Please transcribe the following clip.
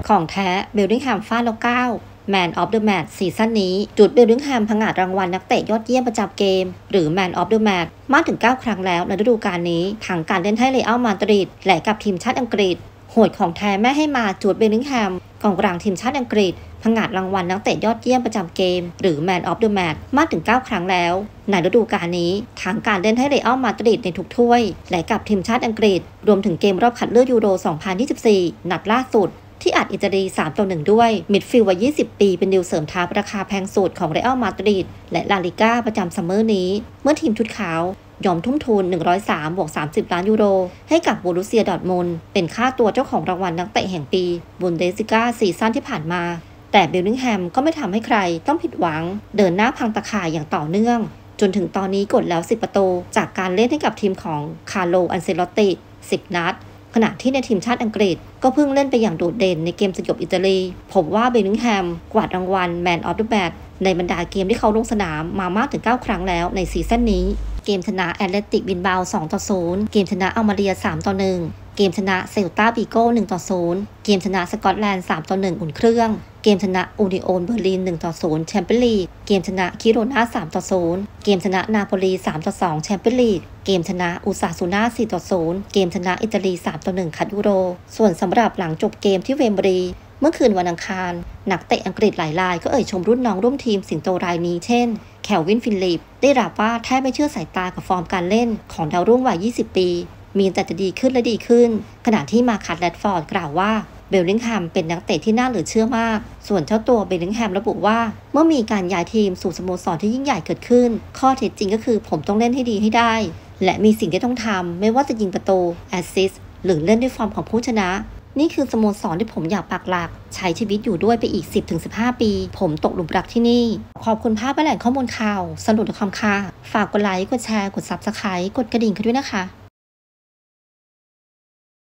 ของแท้เบลลิงแฮมฟาดแล้ว9 Man of the Match ซีซั่นนี้จุดเบลลิงแฮมผงาดรางวัลนักเตะยอดเยี่ยมประจำเกมหรือ Man of the Match มากถึง9 ครั้งแล้วในฤดูกาลนี้ทั้งการเล่นให้เรอัลมาดริดและกับทีมชาติอังกฤษโหดของแท้แม่ให้มาจูดเบลลิงแฮมกองกลางทีมชาติอังกฤษผงาดรางวัลนักเตะยอดเยี่ยมประจำเกมหรือ Man of the Match มากถึง9 ครั้งแล้วในฤดูกาลนี้ทั้งการเล่นให้เรอัลมาดริดในทุกถ้วยและกับทีมชาติอังกฤษรวมถึงเกมรอบคัดเลือกยูโร 2024 นัดล่าสุดที่อัดอิตาลี3-1ด้วยมิดฟิลด์วัย20 ปีเป็นดีลเสริมทัพราคาแพงสุดของเรอัลมาดริดและลาลิก้าประจำซัมเมอร์นี้เมื่อทีมชุดขาวยอมทุ่มทุน103-30 ล้านยูโรให้กับโบรุสเซียดอร์ทมุนด์เป็นค่าตัวเจ้าของรางวัลนักเตะแห่งปีบุนเดสลิก้าซีซั่นที่ผ่านมาแต่เบลลิงแฮมก็ไม่ทำให้ใครต้องผิดหวังเดินหน้าพังตะข่ายอย่างต่อเนื่องจนถึงตอนนี้กดแล้ว10 ประตูจากการเล่นให้กับทีมของคาร์โล อันเซลอตติ10 นัดขณะที่ในทีมชาติอังกฤษก็เพิ่งเล่นไปอย่างโดดเด่นในเกมสยบอิตาลีผมว่าเบลลิงแฮมกวาดรางวัล Man of the Match ในบรรดาเกมที่เขาลงสนามมามากถึง9 ครั้งแล้วในซีซั่นนี้เกมชนะแอตเลติกบิลบาโ2-0เกมชนะอัลมาเรีย3-1เกมชนะเซลตาบิโก้1-0เกมชนะสกอตแลนด์3-1อุ่นเครื่องเกมชนะอูนิโอนเบอร์ลิน1-0แชมเปี้ยนลีกเกมชนะคิโรนา3-0เกมชนะนาโปลี3-2แชมเปี้ยนลีกเกมชนะอุซาซูน่า4-0เกมชนะอิตาลี3-1คัดยูโรส่วนสำหรับหลังจบเกมที่เวมบรีเมื่อคืนวันอังคารนักเตะอังกฤษหลายรายก็เอ่ยชมรุ่นน้องร่วมทีมสิงโตรายนี้เช่นแคลวินฟิลิปได้รับว่าแทบไม่เชื่อสายตากับฟอร์มการเล่นของดาวรุ่งวัย20 ปีมีแต่จะดีขึ้นและดีขึ้นขณะที่มาคัตแรดฟอร์ดกล่าวว่าเบลลิงแฮมเป็นนักเตะที่น่าเหลือเชื่อมากส่วนเจ้าตัวเบลลิงแฮมระบุว่าเมื่อมีการย้ายทีมสู่สโมสรที่ยิ่งใหญ่เกิดขึ้นข้อเท็จจริงก็คือผมต้องเล่นให้ดีให้ได้และมีสิ่งที่ต้องทำไม่ว่าจะยิงประตูแอสซิสต์หรือเล่นด้วยฟอร์มของผู้ชนะนี่คือสโมสรที่ผมอยากปักหลักใช้ชีวิตอยู่ด้วยไปอีก 10-15 ปีผมตกหลุมรักที่นี่ขอบคุณภาพและแหล่งข้อมูลข่าวสรุปความค่ะฝากกดไลค์กดแชร์กด Subscribe กดกระดิ่งกันด้วยนะคะ